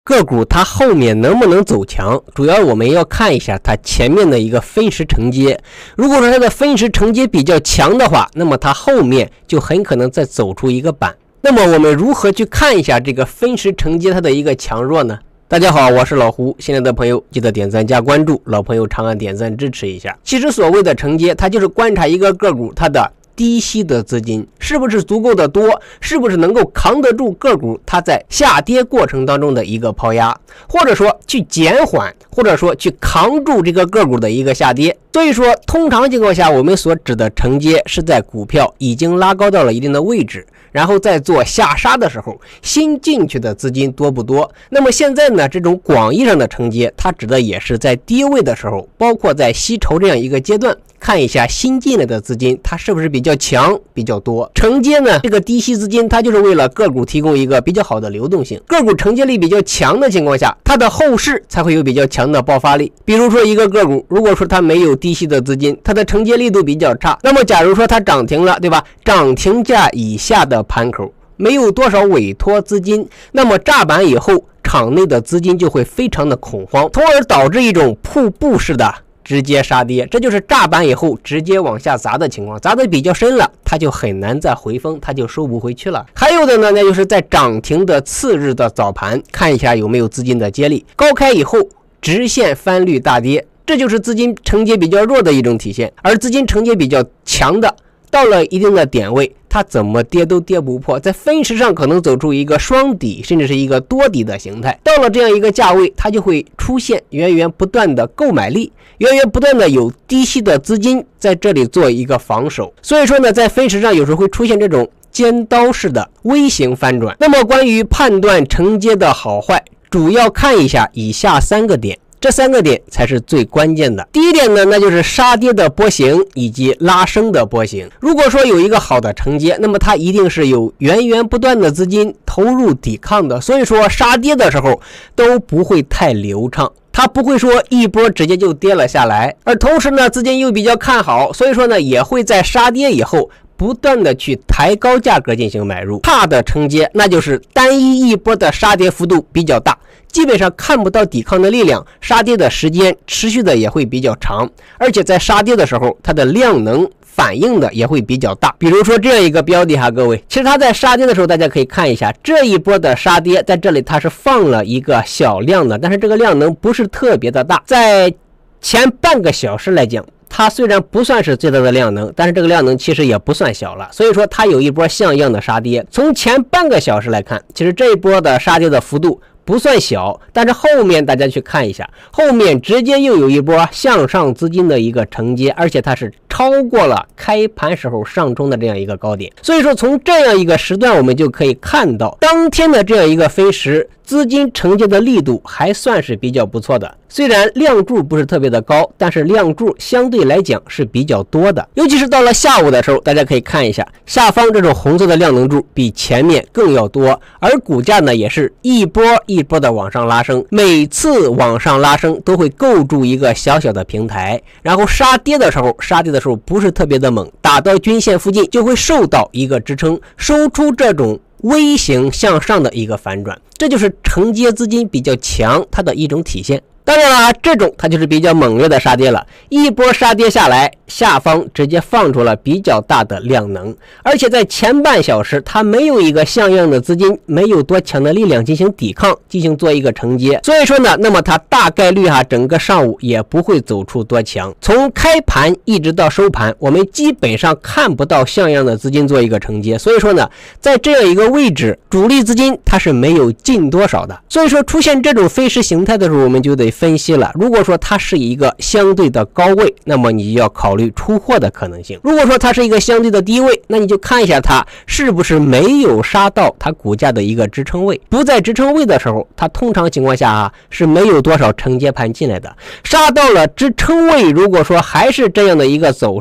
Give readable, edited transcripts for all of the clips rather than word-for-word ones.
个股它后面能不能走强，主要我们要看一下它前面的一个分时承接。如果说它的分时承接比较强的话，那么它后面就很可能再走出一个板。那么我们如何去看一下这个分时承接它的一个强弱呢？大家好，我是老胡，新来的朋友记得点赞加关注，老朋友长按点赞支持一下。其实所谓的承接，它就是观察一个个股它的低吸的资金是不是足够的多，是不是能够扛得住个股它在下跌过程当中的一个抛压，或者说去减缓，或者说去扛住这个个股的一个下跌。所以说通常情况下，我们所指的承接是在股票已经拉高到了一定的位置，然后在做下杀的时候，新进去的资金多不多。那么现在呢，这种广义上的承接，它指的也是在低位的时候，包括在吸筹这样一个阶段，看一下新进来的资金它是不是比较强比较多。承接呢，这个低吸资金它就是为了个股提供一个比较好的流动性，个股承接力比较强的情况下，它的后市才会有比较强的爆发力。比如说一个个股，如果说它没有低吸的资金，它的承接力度比较差，那么假如说它涨停了，对吧？涨停价以下的盘口没有多少委托资金，那么炸板以后场内的资金就会非常的恐慌，从而导致一种瀑布式的直接杀跌，这就是炸板以后直接往下砸的情况，砸的比较深了，它就很难再回风，它就收不回去了。还有的呢，那就是在涨停的次日的早盘，看一下有没有资金的接力，高开以后直线翻绿大跌，这就是资金承接比较弱的一种体现。而资金承接比较强的，到了一定的点位，它怎么跌都跌不破，在分时上可能走出一个双底甚至是一个多底的形态。到了这样一个价位，它就会出现源源不断的购买力，源源不断的有低吸的资金在这里做一个防守。所以说呢，在分时上有时候会出现这种尖刀式的微型翻转。那么关于判断承接的好坏，主要看一下以下3个点，这3个点才是最关键的。第一点呢，那就是杀跌的波形以及拉升的波形。如果说有一个好的承接，那么它一定是有源源不断的资金投入抵抗的，所以说杀跌的时候都不会太流畅，它不会说一波直接就跌了下来。而同时呢，资金又比较看好，所以说呢，也会在杀跌以后不断的去抬高价格进行买入。差的承接，那就是单一波的杀跌幅度比较大，基本上看不到抵抗的力量，杀跌的时间持续的也会比较长，而且在杀跌的时候，它的量能反应的也会比较大。比如说这样一个标的哈，各位，其实它在杀跌的时候，大家可以看一下这一波的杀跌，在这里它是放了一个小量的，但是这个量能不是特别的大，在前半个小时来讲，它虽然不算是最大的量能，但是这个量能其实也不算小了，所以说它有一波像样的杀跌。从前半个小时来看，其实这一波的杀跌的幅度不算小，但是后面大家去看一下，后面直接又有一波向上资金的一个承接，而且它是超过了开盘时候上冲的这样一个高点。所以说从这样一个时段，我们就可以看到当天的这样一个分时资金承接的力度还算是比较不错的，虽然量柱不是特别的高，但是量柱相对来讲是比较多的。尤其是到了下午的时候，大家可以看一下下方这种红色的量能柱比前面更要多，而股价呢也是一波一波的往上拉升，每次往上拉升都会构筑一个小小的平台，然后杀跌的时候不是特别的猛，打到均线附近就会受到一个支撑，收出这种微型向上的一个反转，这就是承接资金比较强它的一种体现。当然了，这种它就是比较猛烈的杀跌了，一波杀跌下来，下方直接放出了比较大的量能，而且在前半小时它没有一个像样的资金，没有多强的力量进行抵抗，进行做一个承接，所以说呢，那么它大概率整个上午也不会走出多强。从开盘一直到收盘，我们基本上看不到像样的资金做一个承接，所以说呢，在这样一个位置，主力资金它是没有进多少的。所以说出现这种分时形态的时候，我们就得分析了，如果说它是一个相对的高位，那么你就要考虑出货的可能性。如果说它是一个相对的低位，那你就看一下它是不是没有杀到它股价的一个支撑位，不在支撑位的时候，它通常情况下是没有多少承接盘进来的。杀到了支撑位，如果说还是这样的一个走势，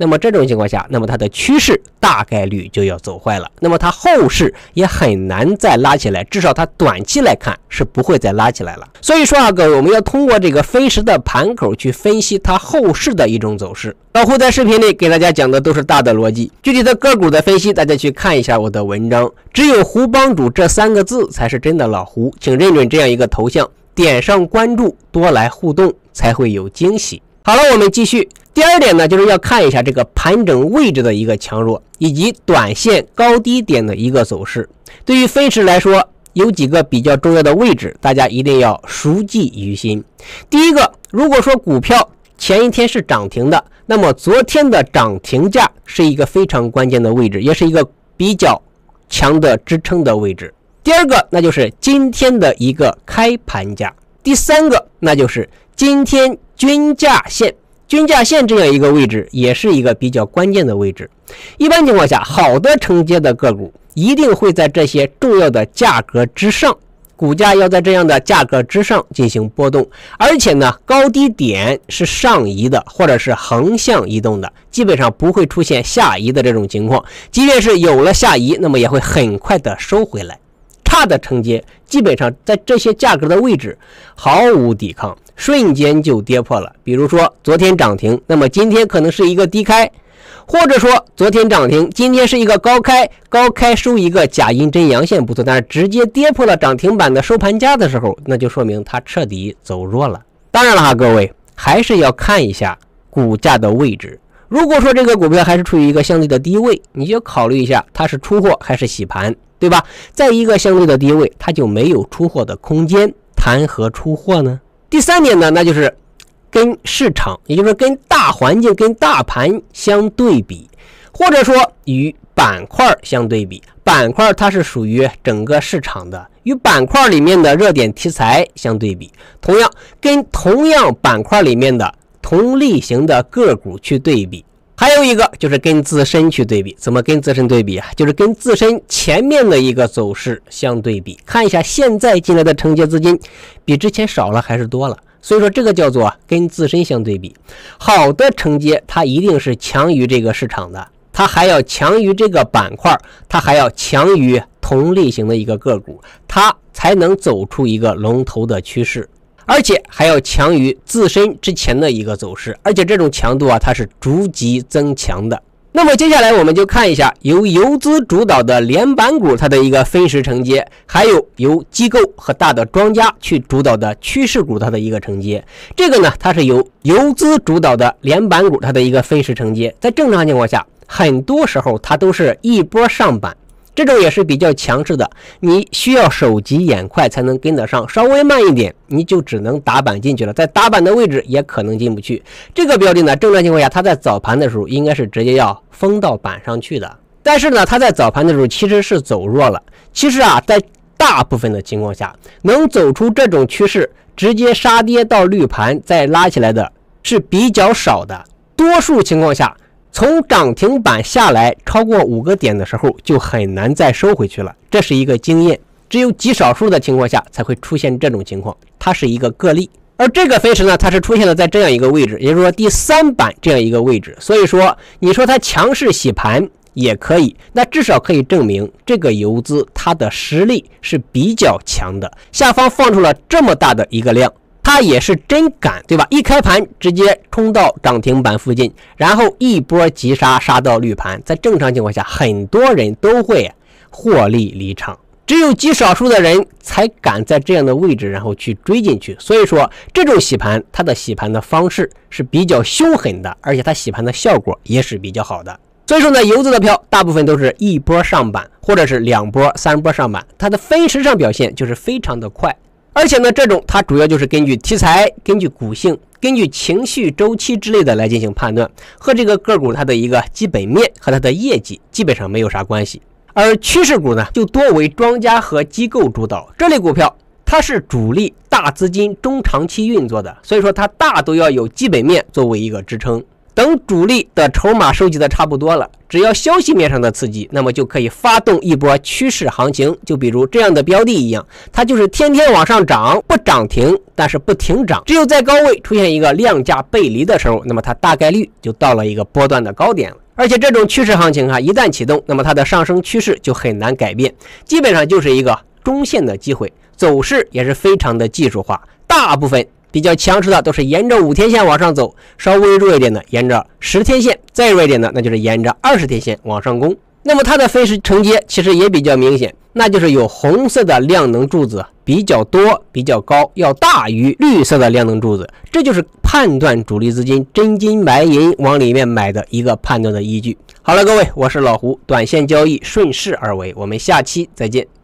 那么这种情况下，那么它的趋势大概率就要走坏了，那么它后市也很难再拉起来，至少它短期来看是不会再拉起来了。所以说啊，各位，我们要通过这个分时的盘口去分析它后市的一种走势。老胡在视频里给大家讲的都是大的逻辑，具体的个股的分析大家去看一下我的文章。只有胡帮主这3个字才是真的老胡，请认准这样一个头像，点上关注，多来互动才会有惊喜。好了，我们继续。第二点呢，就是要看一下这个盘整位置的一个强弱，以及短线高低点的一个走势。对于分时来说，有几个比较重要的位置，大家一定要熟记于心。第一个，如果说股票前一天是涨停的，那么昨天的涨停价是一个非常关键的位置，也是一个比较强的支撑的位置。第二个，那就是今天的一个开盘价。第三个，那就是今天均价线这样一个位置，也是一个比较关键的位置。一般情况下，好的承接的个股一定会在这些重要的价格之上，股价要在这样的价格之上进行波动，而且呢，高低点是上移的或者是横向移动的，基本上不会出现下移的这种情况。即便是有了下移，那么也会很快的收回来。差的承接基本上在这些价格的位置毫无抵抗，瞬间就跌破了。比如说昨天涨停，那么今天可能是一个低开，或者说昨天涨停，今天是一个高开收一个假阴真阳线不错，但是直接跌破了涨停板的收盘价的时候，那就说明它彻底走弱了。当然了哈，各位还是要看一下股价的位置。如果说这个股票还是处于一个相对的低位，你就考虑一下它是出货还是洗盘，对吧？在一个相对的低位，它就没有出货的空间，谈何出货呢？第三点呢，那就是跟市场，也就是跟大环境、跟大盘相对比，或者说与板块相对比。板块它是属于整个市场的，与板块里面的热点题材相对比，同样跟同样板块里面的同类型的个股去对比。还有一个就是跟自身去对比。怎么跟自身对比啊？就是跟自身前面的一个走势相对比，看一下现在进来的承接资金比之前少了还是多了。所以说这个叫做跟自身相对比。好的承接它一定是强于这个市场的，它还要强于这个板块，它还要强于同类型的一个个股，它才能走出一个龙头的趋势，而且还要强于自身之前的一个走势，而且这种强度啊，它是逐级增强的。那么接下来我们就看一下由游资主导的连板股它的一个分时承接，还有由机构和大的庄家去主导的趋势股它的一个承接。这个呢，它是由游资主导的连板股它的一个分时承接，在正常情况下，很多时候它都是一波上板。这种也是比较强势的，你需要手疾眼快才能跟得上，稍微慢一点你就只能打板进去了，在打板的位置也可能进不去。这个标的呢，正常情况下它在早盘的时候应该是直接要封到板上去的，但是呢它在早盘的时候其实是走弱了。其实啊，在大部分的情况下能走出这种趋势直接杀跌到绿盘再拉起来的是比较少的，多数情况下从涨停板下来超过5个点的时候就很难再收回去了，这是一个经验，只有极少数的情况下才会出现这种情况，它是一个个例。而这个分时呢，它是出现了在这样一个位置，也就是说第3板这样一个位置，所以说你说它强势洗盘也可以，那至少可以证明这个游资它的实力是比较强的，下方放出了这么大的一个量，它也是真敢，对吧？一开盘直接冲到涨停板附近，然后一波急杀杀到绿盘，在正常情况下很多人都会获利离场，只有极少数的人才敢在这样的位置然后去追进去。所以说这种洗盘它的洗盘的方式是比较凶狠的，而且它洗盘的效果也是比较好的。所以说呢，游资的票大部分都是一波上板或者是2波3波上板，它的分时上表现就是非常的快。而且呢，这种它主要就是根据题材、根据股性、根据情绪周期之类的来进行判断，和这个个股它的一个基本面和它的业绩基本上没有啥关系。而趋势股呢，就多为庄家和机构主导，这类股票它是主力大资金中长期运作的，所以说它大都要有基本面作为一个支撑。等等主力的筹码收集的差不多了，只要消息面上的刺激，那么就可以发动一波趋势行情。就比如这样的标的一样，它就是天天往上涨，不涨停，但是不停涨。只有在高位出现一个量价背离的时候，那么它大概率就到了一个波段的高点了。而且这种趋势行情一旦启动，那么它的上升趋势就很难改变，基本上就是一个中线的机会，走势也是非常的技术化，大部分比较强势的都是沿着5天线往上走，稍微弱一点的沿着10天线，再弱一点的那就是沿着20天线往上攻。那么它的分时承接其实也比较明显，那就是有红色的量能柱子比较多比较高，要大于绿色的量能柱子，这就是判断主力资金真金白银往里面买的一个判断的依据。好了，各位，我是老胡，短线交易顺势而为，我们下期再见。